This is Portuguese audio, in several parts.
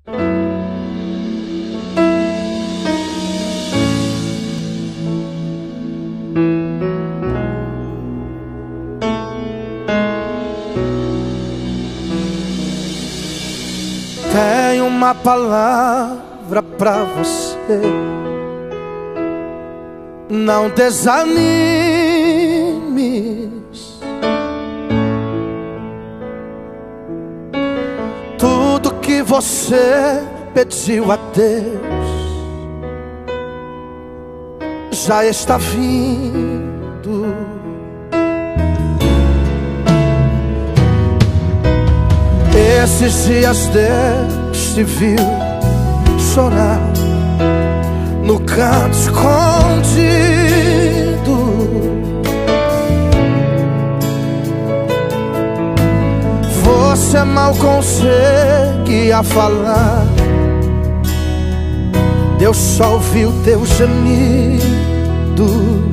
Tenho uma palavra pra você: não desanimes. Tudo que você pediu a Deus já está vindo. Esses dias Deus te viu chorar no canto escondido. Você mal conseguia falar, Deus só ouviu teu gemido.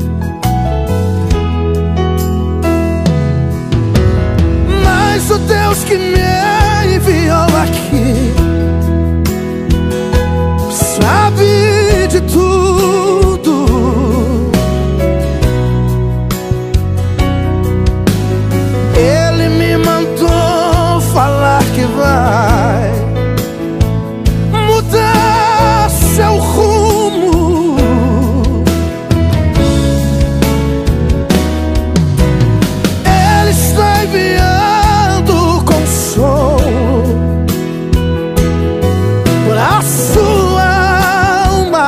Mas o Deus que me enviou aqui sabe de tudo. Ele me mandou falar que vai mudar seu rumo. Ele está enviando consolo para a sua alma.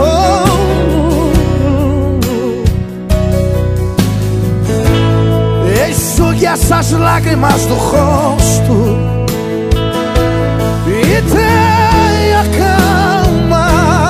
Enxugue essas lágrimas do rosto e tenha calma.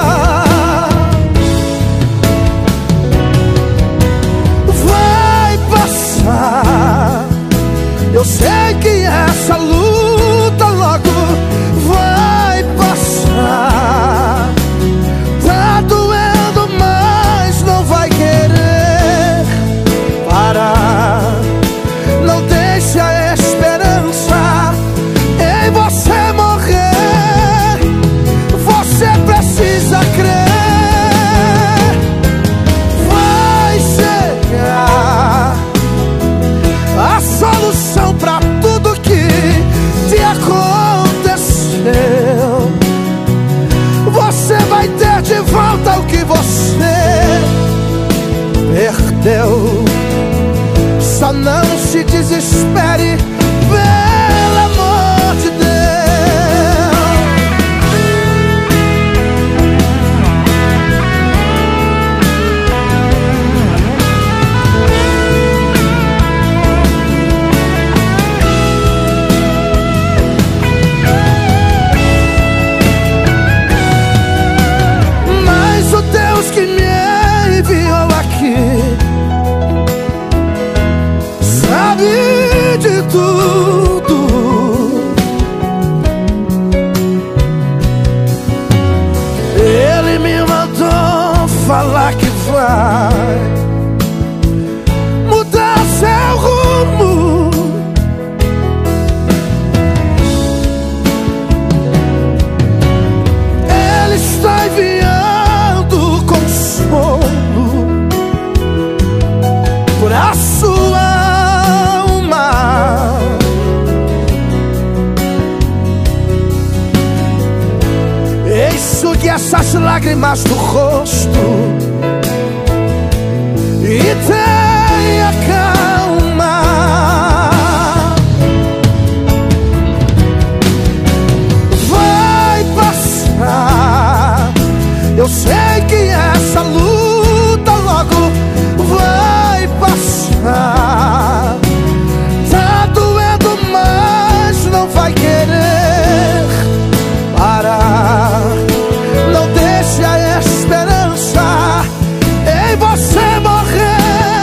Vai passar. Eu sei que essa luta logo vai passar. Tá doendo, mas não vai querer parar. Não deixe a esperança em você morrer. Você precisa crer. Vai chegar a solução pra tudo que te aconteceu. Você vai ter de volta o que você perdeu. Só não se desespere, pelo amor de Deus. Mas o Deus que me enviou aqui sabe de tudo. Ele me mandou falar que vai mudar seu rumo. Ele está enviando consolo para a sua alma. Enxugue essas lágrimas do rosto e tenha calma. Vai passar. Eu sei que essa luta logo vai passar. Tá doendo, mas não vai querer parar. Não deixe a esperança em você morrer.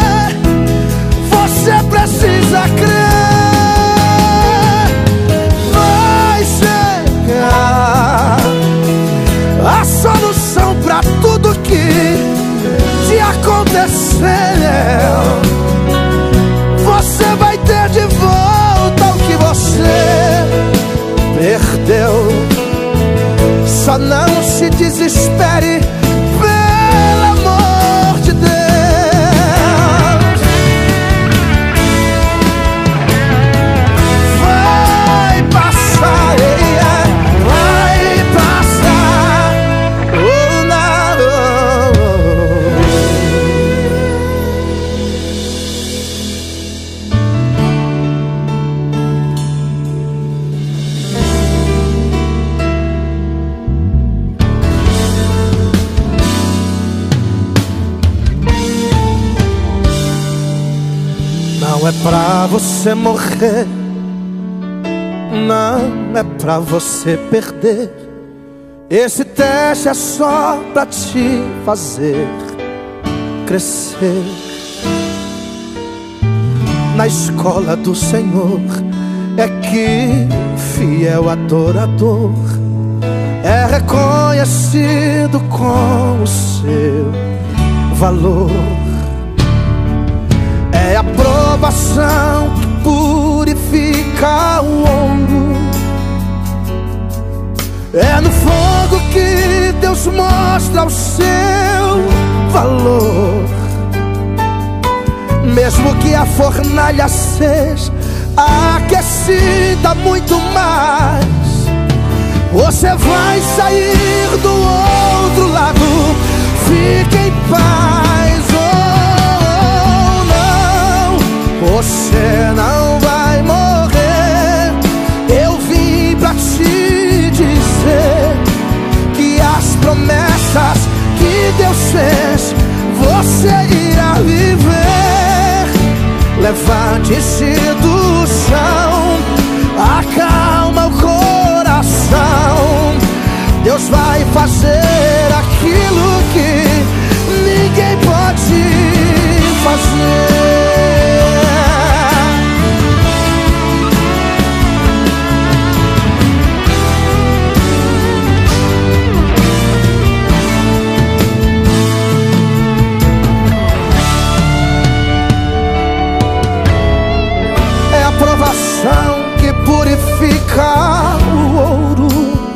é pra você morrer, não é pra você perder. Esse teste é só pra te fazer crescer. Na escola do Senhor é que fiel adorador é reconhecido com o seu valor. É a provação que purifica o ouro, é no fogo que Deus mostra o seu valor. Mesmo que a fornalha seja aquecida muito mais, você vai sair do outro lado. Fique em paz, oh não, você não vai morrer. Eu vim pra te dizer que as promessas que Deus fez, você irá viver. Levante-se do chão, acalma o coração. Deus vai fazer aquilo que ninguém pode fazer. É a provação que purifica o ouro,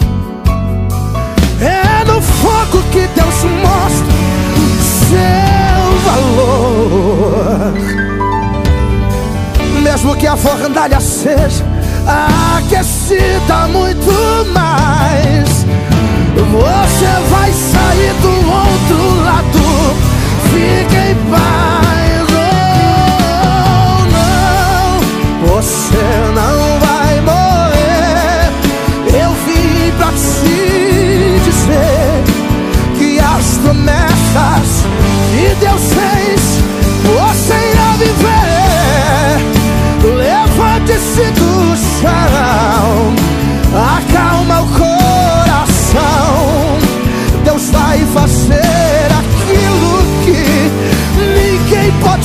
é no fogo que Deus mostra seu valor. Mesmo que a fornalha seja aquecida muito mais, você vai sair do outro lado. Fique em paz, oh não, você não vai morrer. Eu vim pra te dizer que as promessas que Deus fez, você irá viver. Levante-se do chão, acalma o coração. Deus vai fazer aquilo que ninguém pode.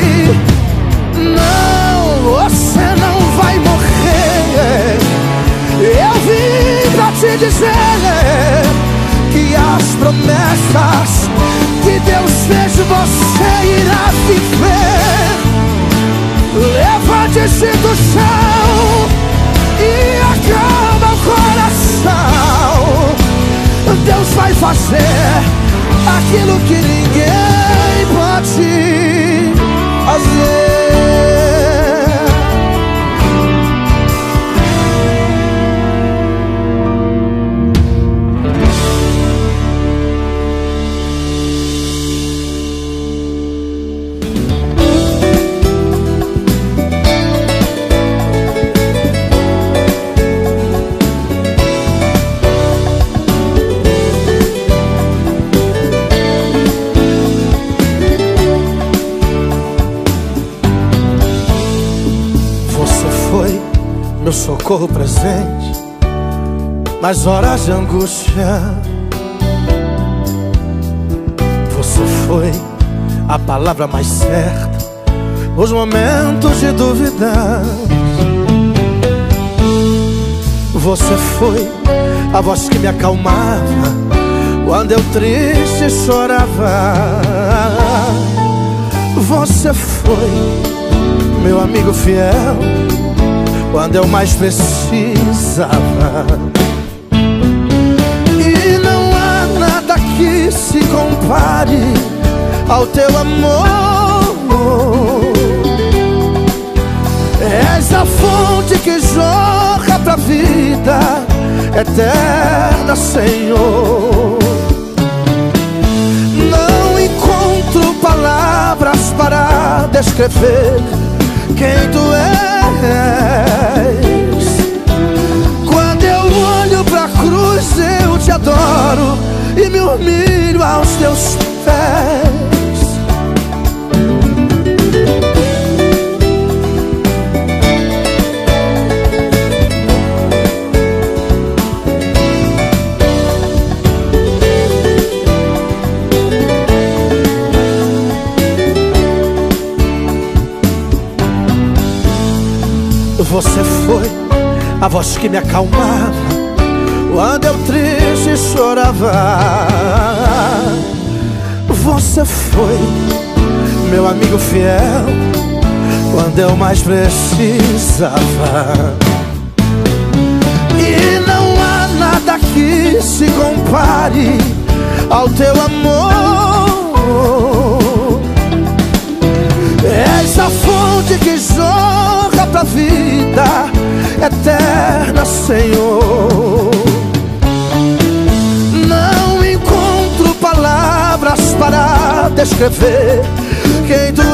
Não, você não vai morrer. Eu vim pra te dizer que as promessas que Deus fez, você irá viver. Levante-se do chão e acalma o coração. Deus vai fazer aquilo que ninguém pode fazer. Meu socorro presente nas horas de angústia. Você foi a palavra mais certa nos momentos de dúvida. Você foi a voz que me acalmava quando eu triste chorava. Você foi meu amigo fiel quando eu mais precisava. E não há nada que se compare ao teu amor. És a fonte que jorra pra vida eterna, Senhor. Não encontro palavras para descrever quem tu és. Quando eu olho pra cruz, eu te adoro e me humilho aos teus pés. Você foi a voz que me acalmava quando eu triste chorava. Você foi meu amigo fiel quando eu mais precisava. E não há nada que se compare ao teu amor. És a fonte que jorra pra vida eterna, Senhor. Não encontro palavras para descrever quem tu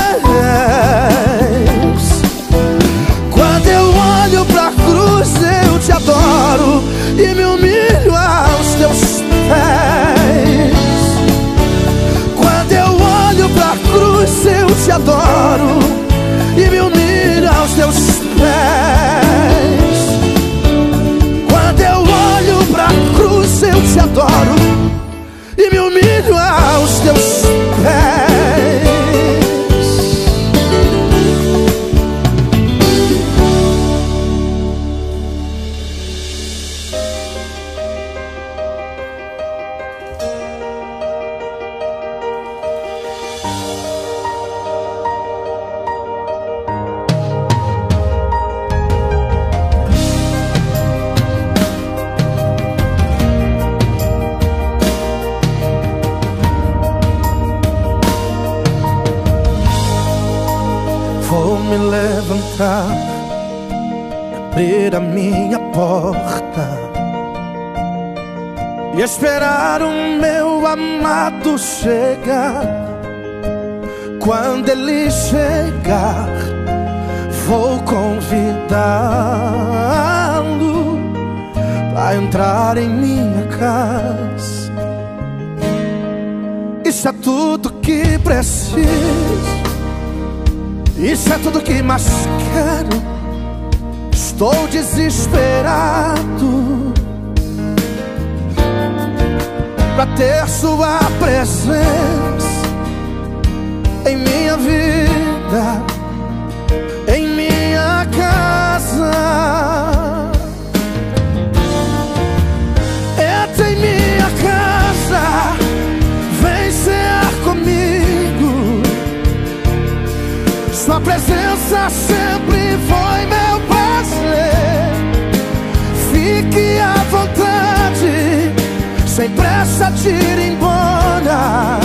és. Quando eu olho pra cruz eu te adoro e me humilho aos teus pés. Quando eu olho pra cruz eu te adoro e me humilho aos teus pés. Quando eu olho pra cruz eu te adoro e me humilho aos teus pés. Vou me levantar, abrir a minha porta e esperar o meu amado chegar. Quando ele chegar, vou convidá-lo pra entrar em minha casa. Isso é tudo que preciso. Isso é tudo que mais quero. Estou desesperado pra ter sua presença em minha vida, em minha casa. Entra em minha casa, vem cear comigo. Sua presença sempre foi meu prazer. Fique à vontade, sem pressa de ir embora.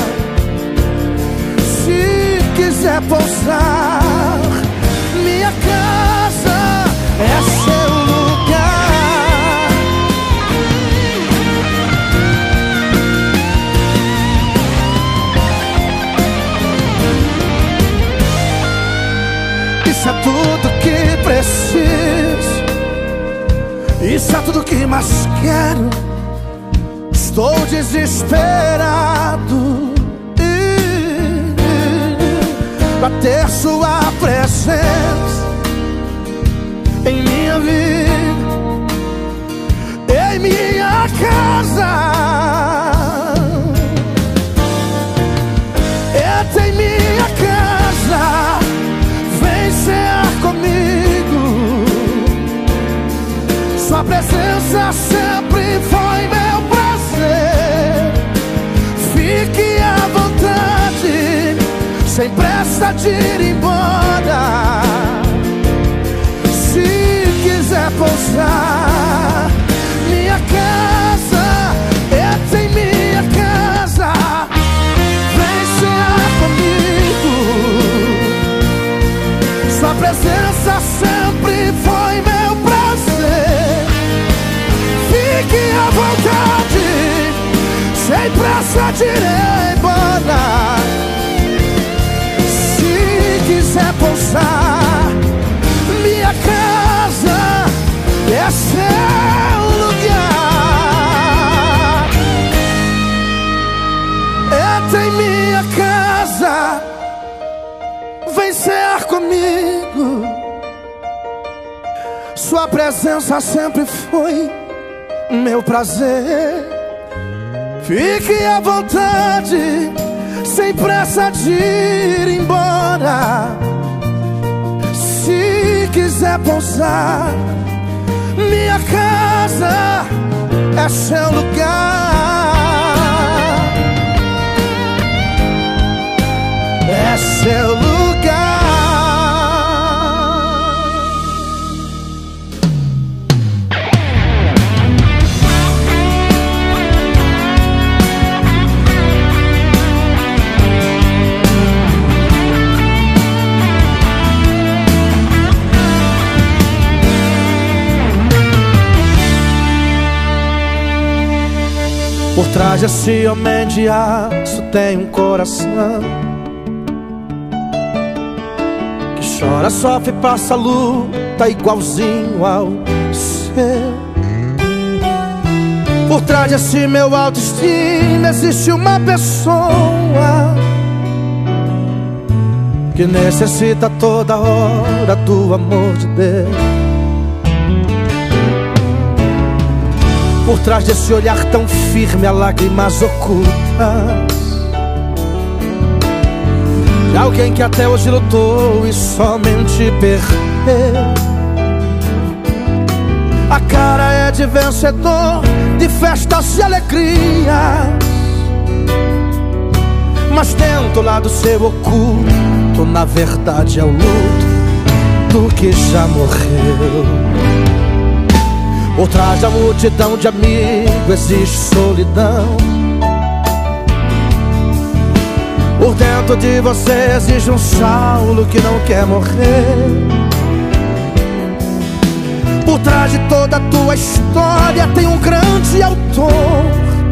Se quiser pousar, minha casa é seu lugar. Isso é tudo que preciso. Isso é tudo que mais quero. Estou desesperado pra ter sua presença em minha vida, em minha casa. Entra em minha casa, vem cear comigo. Sua presença sempre foi meu prazer. Fique à vontade, sem pressa de ir embora. Se quiser pousar, minha casa, entra em minha casa, vem cear comigo. Sua presença sempre foi meu prazer. Fique à vontade, sem pressa de ir embora. Se quiser pousar, minha casa é seu lugar. Entra em minha casa, vem cear comigo. Sua presença sempre foi meu prazer. Fique à vontade, sem pressa de ir embora. Se quiser pousar, minha casa é seu lugar, é seu lugar. Por trás desse homem de aço tem um coração que chora, sofre, passa luta igualzinho ao seu. Por trás desse meu autoestima existe uma pessoa que necessita toda hora do amor de Deus. Por trás desse olhar tão firme há lágrimas ocultas de alguém que até hoje lutou e somente perdeu. A cara é de vencedor, de festas e alegrias, mas dentro lá do seu oculto, na verdade é o luto do que já morreu. Por trás da multidão de amigos existe solidão. Por dentro de você existe um Saulo que não quer morrer. Por trás de toda a tua história tem um grande autor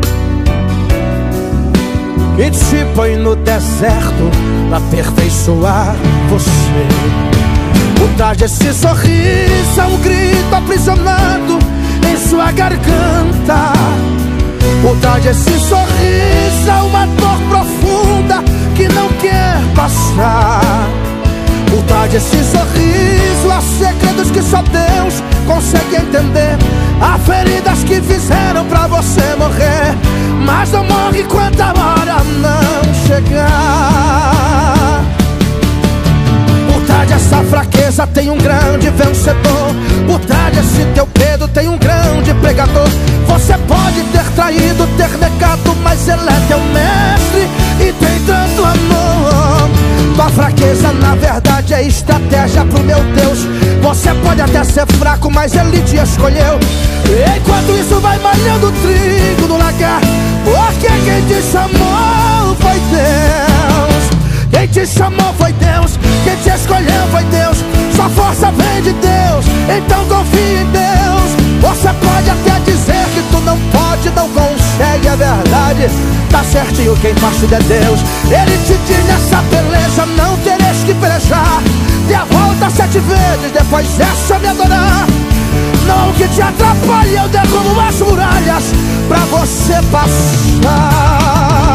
que te põe no deserto pra aperfeiçoar você. Por trás desse sorriso há um grito aprisionado em sua garganta. Por trás desse sorriso há uma dor profunda que não quer passar. Por trás desse sorriso há segredos que só Deus consegue entender. Há feridas que fizeram pra você morrer, mas não morre enquanto a hora não chegar. Por trás dessa fraqueza tem um grande vencedor. Por trás desse teu medo tem um grande pregador. Você pode ter traído, ter negado, mas ele é teu mestre e tem tanto amor. Tua fraqueza na verdade é estratégia pro meu Deus. Você pode até ser fraco, mas ele te escolheu. Enquanto isso vai malhando o trigo no lagar, porque quem te chamou foi Deus. Quem te chamou foi Deus, quem te escolheu foi Deus. Sua força vem de Deus, então confia em Deus. Você pode até dizer que tu não pode, não consegue, é verdade. Tá certinho, quem faz tudo é Deus. Ele te diz nessa beleza, não tereis que pelejar. Dê a volta 7 vezes, depois essa me adorar. Não o que te atrapalhe, eu derrubo as muralhas pra você passar.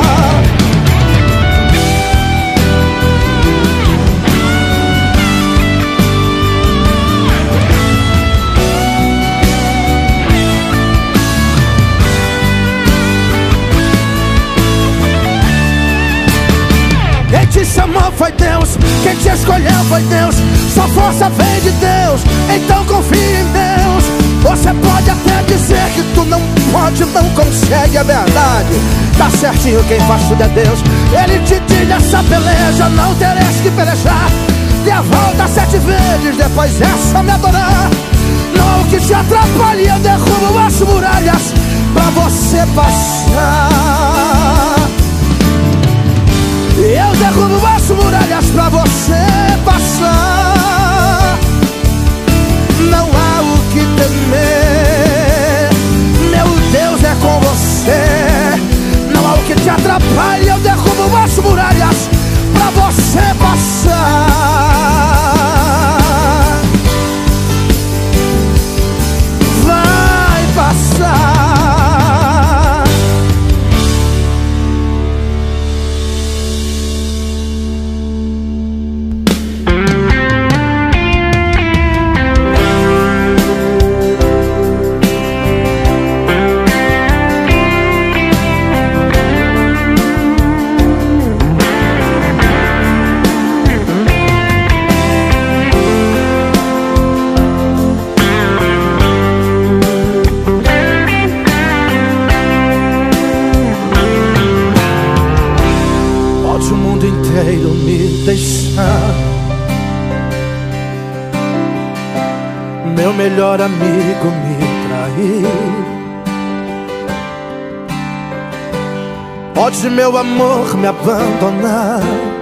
Quem te chamou foi Deus, quem te escolheu foi Deus. Sua força vem de Deus, então confia em Deus. Você pode até dizer que tu não pode, não consegue, é verdade. Tá certinho, quem faz tudo é Deus. Ele te diz essa beleza, não tereis que pelejar. Dê a volta 7 vezes, depois essa me adorar. Não que te atrapalhe, eu derrubo as muralhas pra você passar. Eu derrubo as muralhas pra você passar. Não há o que temer, meu Deus é com você. Não há o que te atrapalhe, eu derrubo as muralhas pra você passar. Vai passar. melhor amigo me trair. Pode meu amor me abandonar,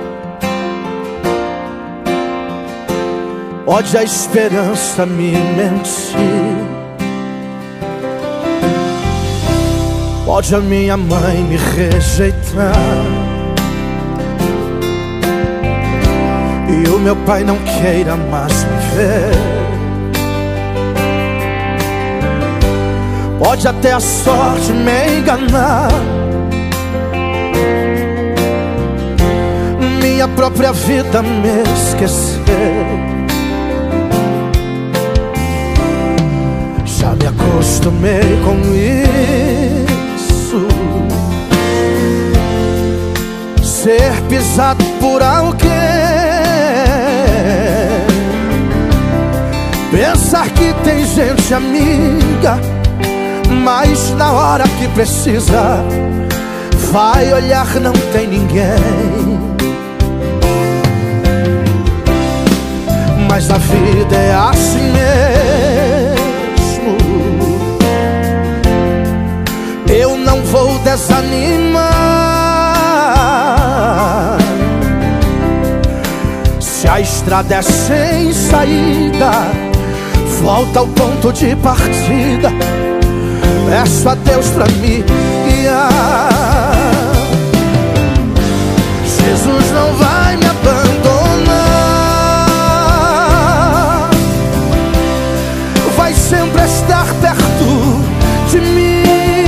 pode a esperança me mentir, pode a minha mãe me rejeitar e o meu pai não queira mais me ver. Pode até a sorte me enganar, minha própria vida me esquecer. Já me acostumei com isso, ser pisado por alguém, pensar que tem gente amiga, mas na hora que precisa vai olhar, não tem ninguém. Mas a vida é assim mesmo, eu não vou desanimar. Se a estrada é sem saída, volta ao ponto de partida, peço a Deus pra me guiar. Jesus não vai me abandonar, vai sempre estar perto de mim.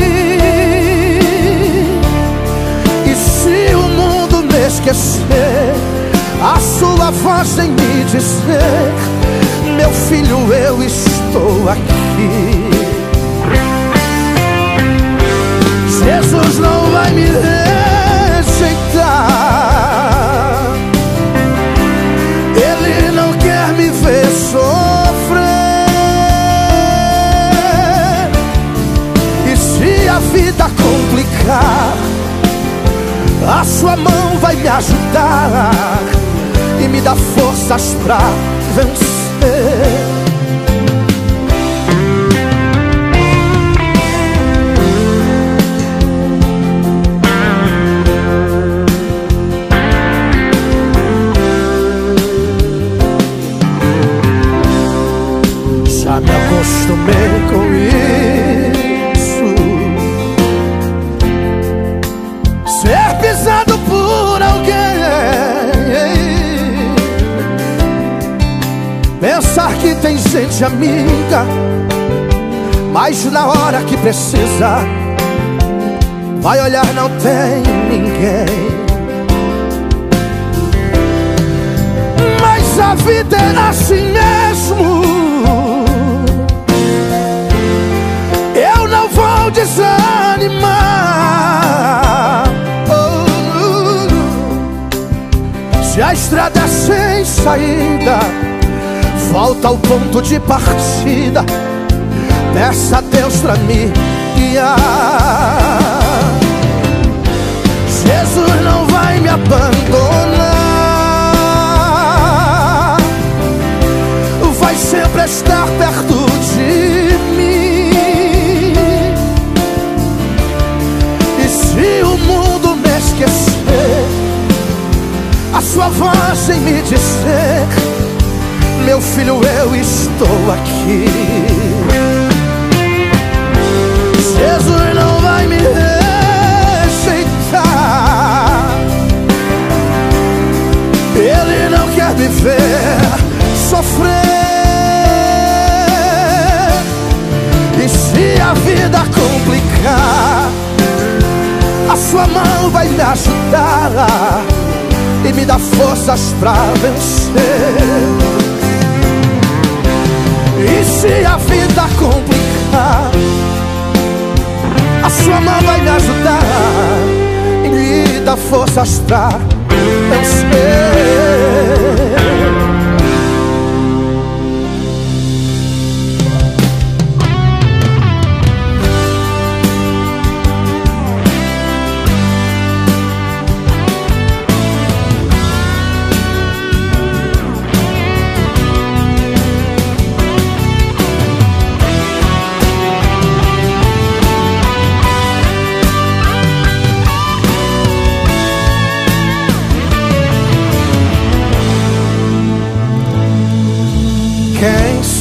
E se o mundo me esquecer, a sua voz vem me dizer: meu filho, eu estou aqui. Jesus não vai me rejeitar, Ele não quer me ver sofrer. E se a vida complicar, a sua mão vai me ajudar e me dar forças pra vencer. Já me acostumei com isso, ser pisado por alguém, pensar que tem gente amiga, mas na hora que precisa vai olhar, não tem ninguém. Mas a vida é assim mesmo, eu não vou desanimar. Se a estrada é sem saída, volta ao ponto de partida, peça a Deus pra me guiar. Jesus não vai me abandonar, vai sempre estar perto de mim. E se o mundo me esquecer, a sua voz vem me dizer: meu filho, eu estou aqui. Jesus não vai me rejeitar, Ele não quer me ver sofrer. E se a vida complicar, a sua mão vai me ajudar e me dar forças pra vencer. E se a vida complicar, a sua mão vai me ajudar e me dar forças pra vencer.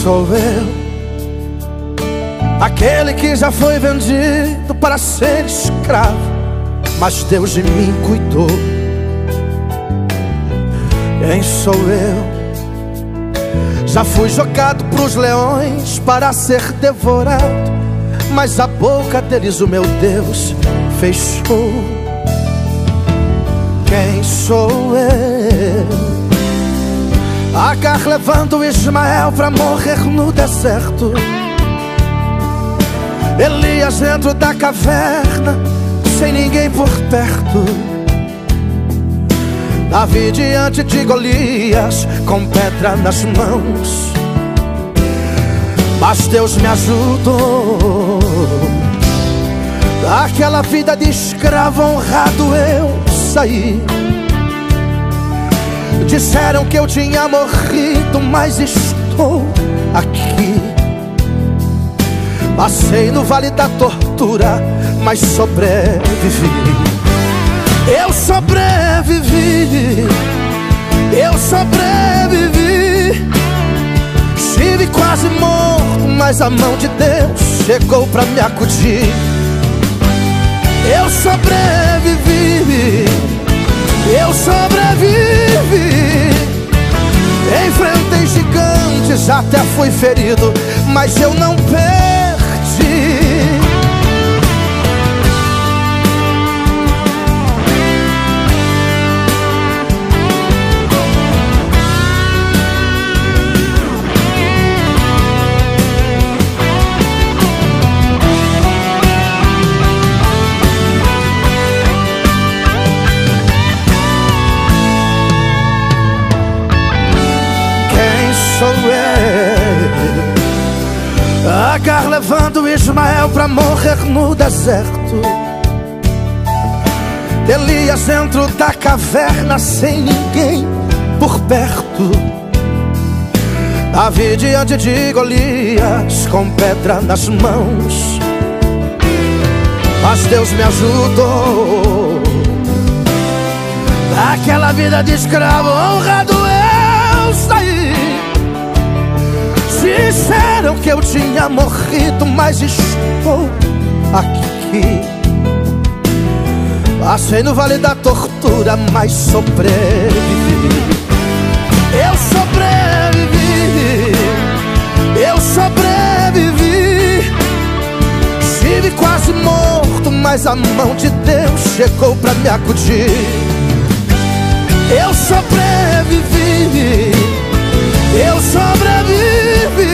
sou eu, aquele que já foi vendido para ser escravo, mas Deus de mim cuidou. Quem sou eu? Já fui jogado pros leões para ser devorado, mas a boca deles o meu Deus fechou. Quem sou eu? Agar levando Ismael para morrer no deserto, Elias dentro da caverna sem ninguém por perto, Davi diante de Golias com pedra nas mãos, mas Deus me ajudou. Daquela vida de escravo honrado eu saí. Disseram que eu tinha morrido, mas estou aqui. Passei no vale da tortura, mas sobrevivi. Eu sobrevivi, eu sobrevivi. Estive quase morto, mas a mão de Deus chegou pra me acudir. Eu sobrevivi, eu sobrevivi. Enfrentei gigantes, até fui ferido, mas eu não perdi. Sou eu, Agar levando Ismael pra morrer no deserto, Elias dentro da caverna sem ninguém por perto, Davi diante de Golias com pedra nas mãos, mas Deus me ajudou. Daquela vida de escravo honrado eu saí. Disseram que eu tinha morrido, mas estou aqui. Passei no vale da tortura, mas sobrevivi. Eu sobrevivi, eu sobrevivi. Estive quase morto, mas a mão de Deus chegou pra me acudir. Eu sobrevivi, eu sobrevivi.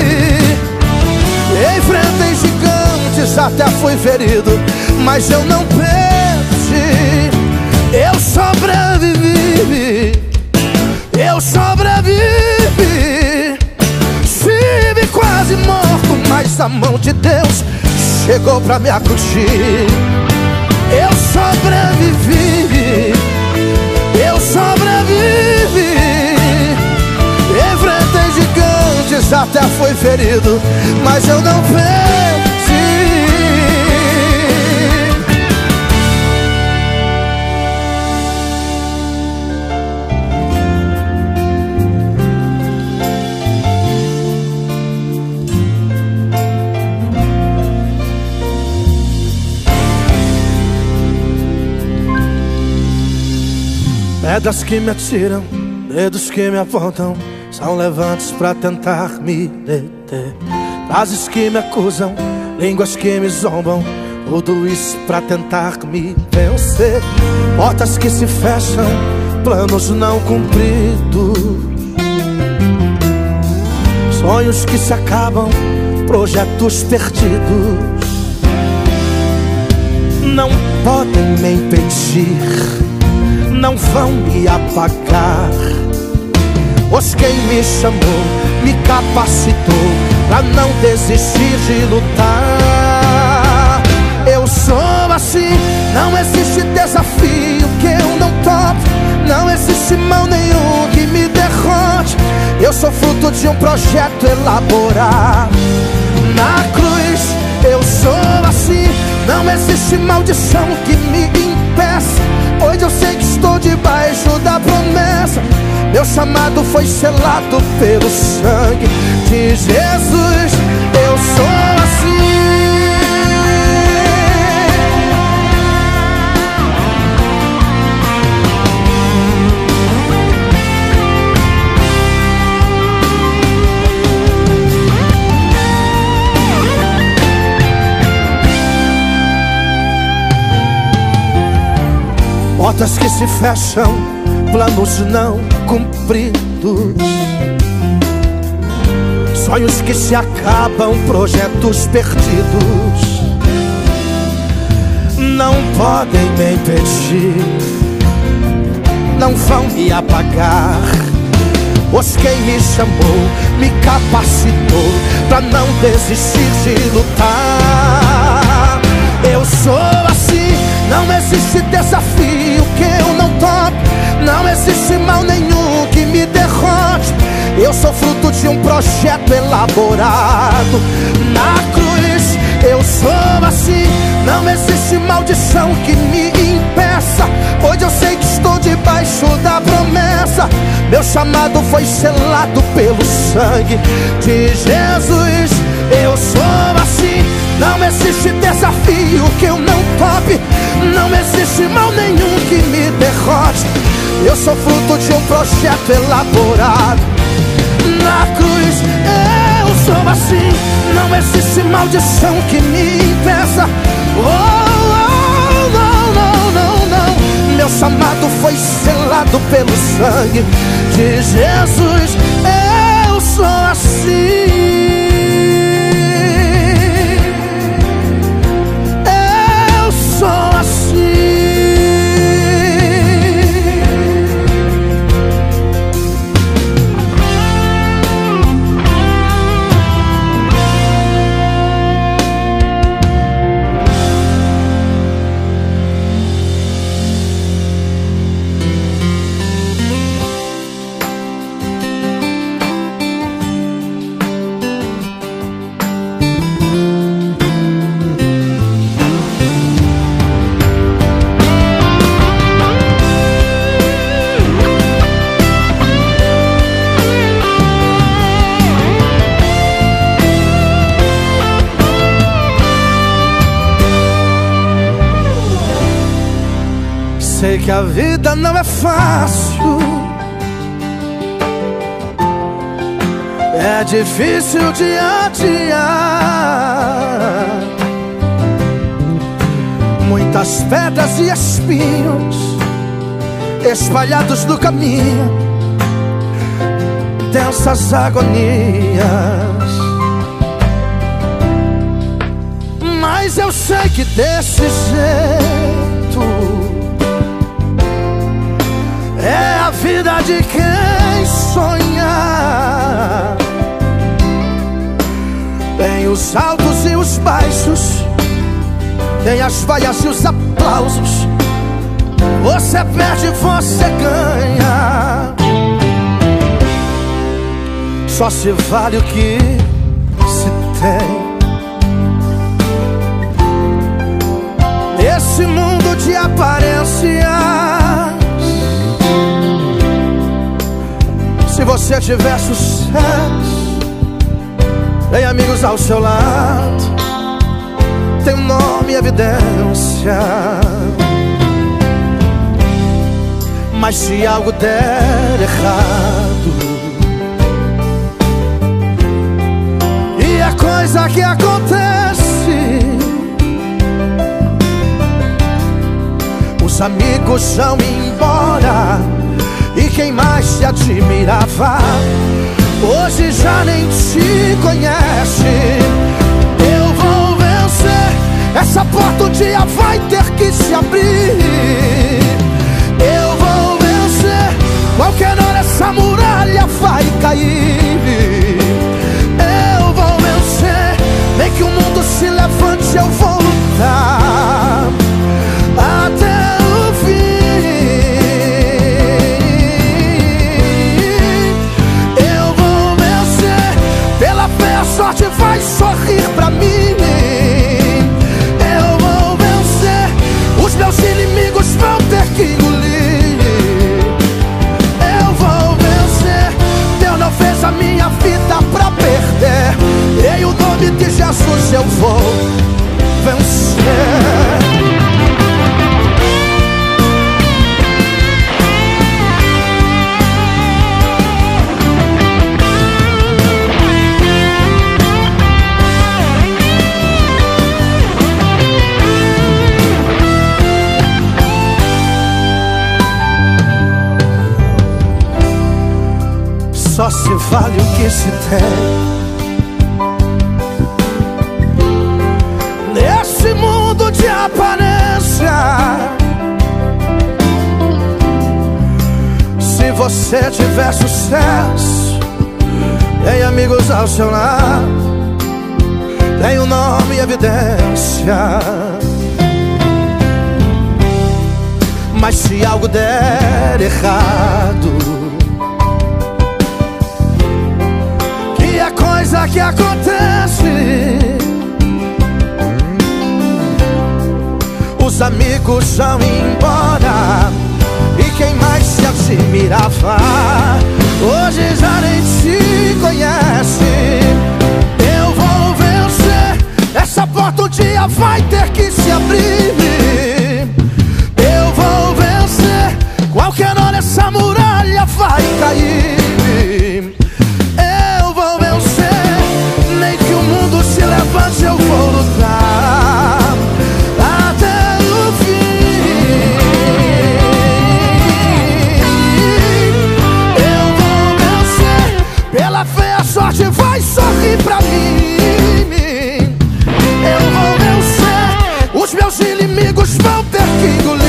Enfrentei gigantes, até fui ferido, mas eu não perdi. Eu sobrevivi, eu sobrevivi. Estive quase morto, mas a mão de Deus chegou pra me acudir. Eu sobrevivi, eu sobrevivi. Enfrentei gigantes, até fui ferido, mas eu não perdi. Pedras que me atiram, dedos que me apontam, são levantes pra tentar me deter. Frases que me acusam, línguas que me zombam, tudo isso pra tentar me vencer. Portas que se fecham, planos não cumpridos, sonhos que se acabam, projetos perdidos. Não podem me impedir, não vão me apagar, pois quem me chamou me capacitou pra não desistir de lutar. Eu sou assim, não existe desafio que eu não tope, não existe mal nenhum que me derrote. Eu sou fruto de um projeto elaborado na cruz. Eu sou assim, não existe maldição que me impede impeça, pois eu sei que estou debaixo da promessa. Meu chamado foi selado pelo sangue de Jesus. Eu sou assim. Portas que se fecham, planos não cumpridos, sonhos que se acabam, projetos perdidos, não podem me impedir, não vão me apagar, pois quem me chamou me capacitou pra não desistir de lutar. Eu sou assim, não existe desafio que eu não tope, não existe mal nenhum que me derrote. Eu sou fruto de um projeto elaborado na cruz. Eu sou assim, não existe maldição que me impeça, pois eu sei que estou debaixo da promessa. Meu chamado foi selado pelo sangue de Jesus. Eu sou assim, não existe desafio que eu não tope, não existe mal nenhum que me derrote. Eu sou fruto de um projeto elaborado na cruz. Eu sou assim, não existe maldição que me impeça. Não, não, não, não. Meu chamado foi selado pelo sangue de Jesus. Eu sou assim. Sei que a vida não é fácil, é difícil dia a dia, muitas pedras e espinhos espalhados no caminho, densas agonias. Mas eu sei que desse jeito é a vida de quem sonha. Tem os altos e os baixos, tem as vaias e os aplausos. Você perde, você ganha. Só se vale o que se tem. Esse mundo de aparências, se você tiver sucesso, tem amigos ao seu lado, tem um nome e evidência. Mas se algo der errado, e a coisa que acontece, os amigos vão embora, e quem mais te admirava hoje já nem te conhece. Eu vou vencer, essa porta um dia vai ter que se abrir. Eu vou vencer, qualquer hora essa muralha vai cair. Eu vou vencer, nem que o mundo se levante, eu vou lutar até o fim. A sorte vai sorrir pra mim. Eu vou vencer, os meus inimigos só se vale o que se tem. Nesse mundo de aparência, se você tiver sucesso, tem amigos ao seu lado, tem um nome e evidência. Mas se algo der errado, que é coisa que acontece, os amigos vão embora e quem mais se admirava hoje já nem te conhece. Eu vou vencer, essa porta um dia vai ter que se abrir. Eu vou vencer, qualquer hora essa muralha vai cair. Eu vou vencer, nem que o mundo se levante eu vou lutar até o fim. Eu vou vencer, pela fé a sorte vai sorrir pra mim. Eu vou vencer, os meus inimigos vão ter que engolir.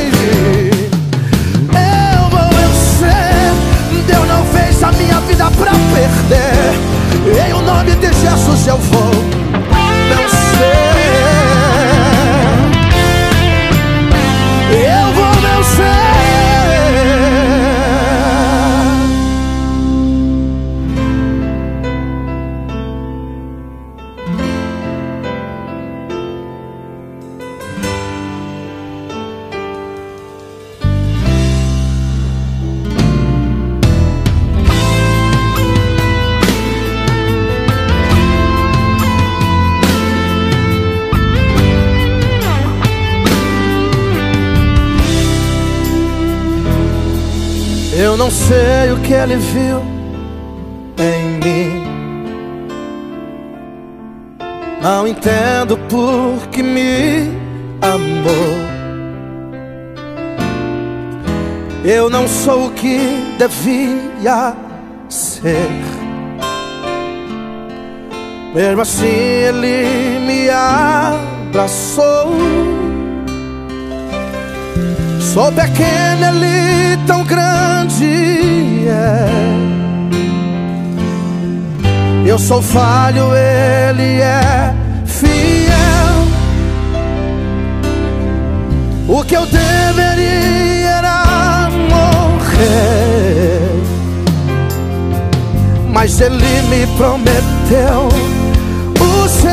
Eu vou vencer, Deus não fez a minha vida pra perder. Em o nome de Jesus eu vou vencer. Eu vou vencer. Eu não sei o que ele viu em mim, não entendo por que me amou. Eu não sou o que devia ser, mesmo assim ele me abraçou. Sou pequeno, ele tão grande é. Eu sou falho, ele é fiel. O que eu deveria era morrer, mas ele me prometeu o céu.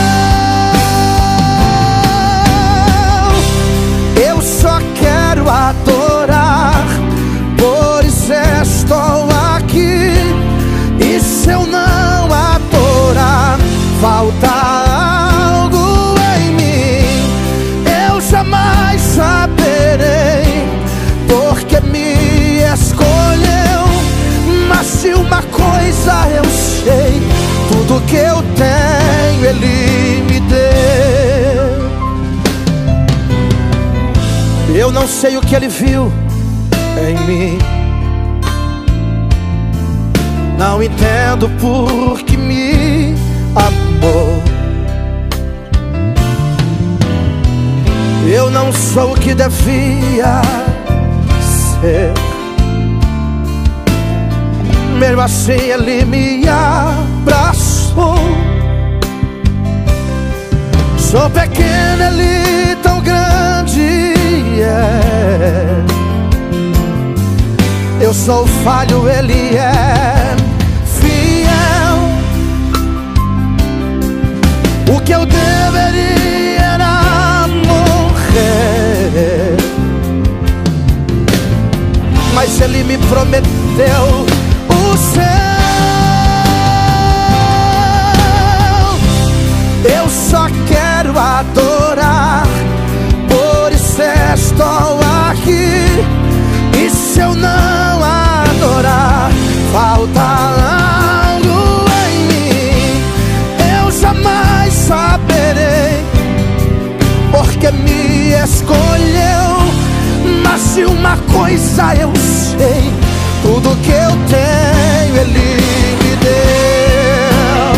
Eu só quero adorar, por isso estou aqui. E se eu não adorar, falta algo em mim. Eu jamais saberei porque me escolheu. Mas se uma coisa eu sei, tudo que eu tenho ele me deu. Eu não sei o que ele viu em mim, não entendo por que me amou. Eu não sou o que devia ser, mesmo assim ele me abraçou. Sou pequeno, ele tão grande é. Eu sou falho, ele é fiel. O que eu deveria era morrer, mas ele me prometeu o céu. Eu só quero adorar, por isso estou aqui. E se eu não adorar, falta algo em mim. Eu jamais saberei porque me escolheu. Mas se uma coisa eu sei, Tudo que eu tenho Ele me deu.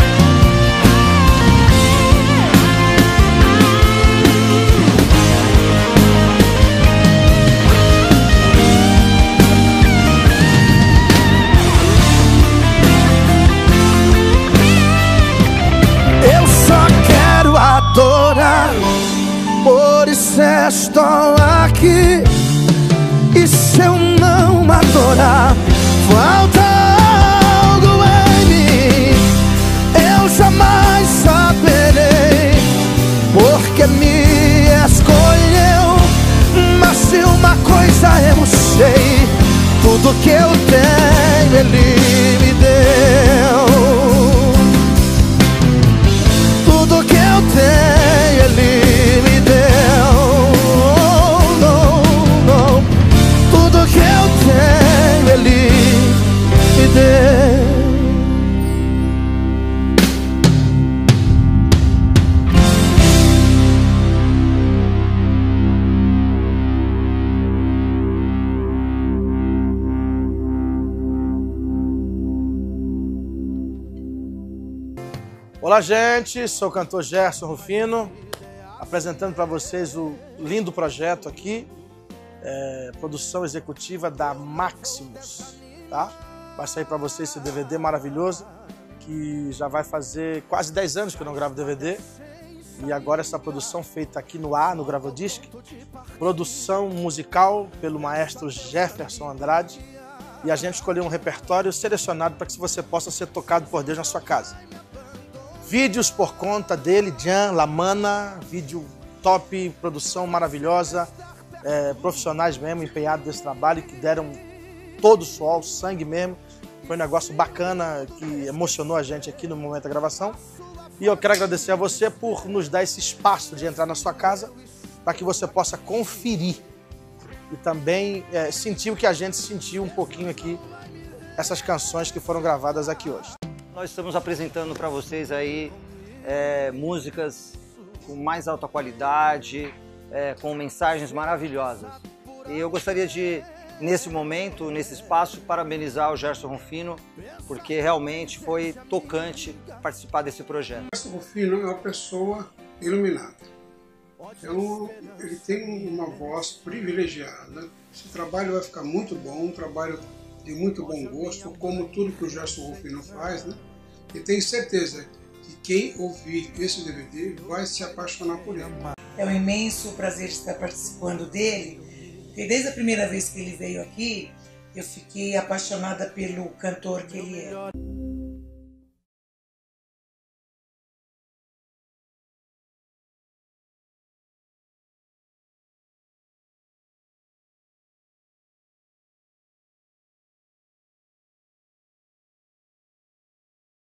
Eu só quero adorar, por isso estou aqui. E se eu não adorar, falta algo em mim. Eu jamais saberei porque me escolheu. Mas se uma coisa eu sei, tudo que eu tenho Ele me deu. Tudo que eu tenho Ele me deu. Tudo que eu tenho Ele me deu. Olá, gente, sou o cantor Gerson Rufino, apresentando para vocês o lindo projeto aqui, produção executiva da Maximus, tá? Vai sair para vocês esse DVD maravilhoso, que já vai fazer quase 10 anos que eu não gravo DVD, e agora essa produção feita aqui no ar, no Gravodisc, produção musical pelo maestro Jefferson Andrade, e a gente escolheu um repertório selecionado para que você possa ser tocado por Deus na sua casa. Vídeos por conta dele, Jan, Lamana, vídeo top, produção maravilhosa, profissionais mesmo, empenhados nesse trabalho, que deram todo o suor, o sangue mesmo. Foi um negócio bacana, que emocionou a gente aqui no momento da gravação. E eu quero agradecer a você por nos dar esse espaço de entrar na sua casa, para que você possa conferir e também sentir o que a gente sentiu um pouquinho aqui, essas canções que foram gravadas aqui hoje. Nós estamos apresentando para vocês aí músicas com mais alta qualidade, com mensagens maravilhosas. E eu gostaria de, nesse momento, nesse espaço, parabenizar o Gerson Rufino, porque realmente foi tocante participar desse projeto. O Gerson Rufino é uma pessoa iluminada. Ele tem uma voz privilegiada. Esse trabalho vai ficar muito bom, um trabalho de muito bom gosto, como tudo que o Gerson Rufino faz, né? E tenho certeza que quem ouvir esse DVD vai se apaixonar por ele. É um imenso prazer estar participando dele, porque desde a primeira vez que ele veio aqui, eu fiquei apaixonada pelo cantor que ele é.